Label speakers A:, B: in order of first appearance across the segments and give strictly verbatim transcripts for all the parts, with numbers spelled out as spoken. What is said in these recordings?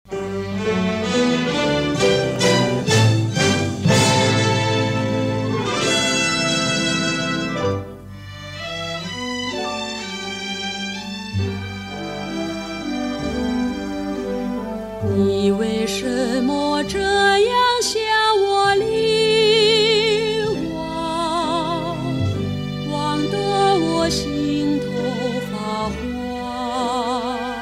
A: 你为什么这样向我离望，望得我心头发慌？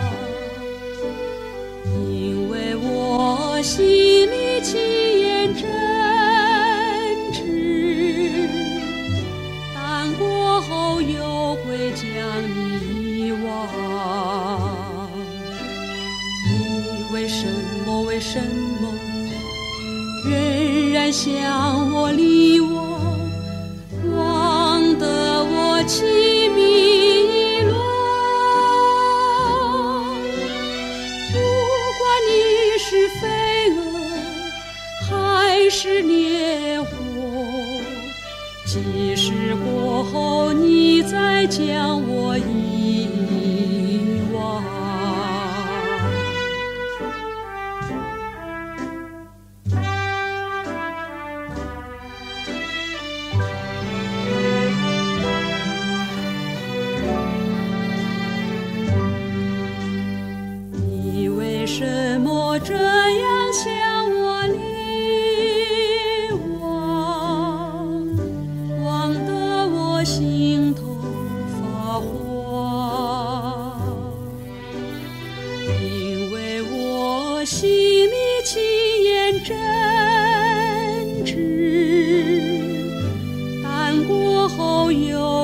A: 因为我心里情言真挚，但过后又会将你遗忘。为什么为什么仍然向我离望，望得我情迷意乱？不管你是飞蛾还是烈火，即使过后你再将我遗忘。为什么这样向我离望，望得我心头发慌？因为我心里情言真挚，但过后又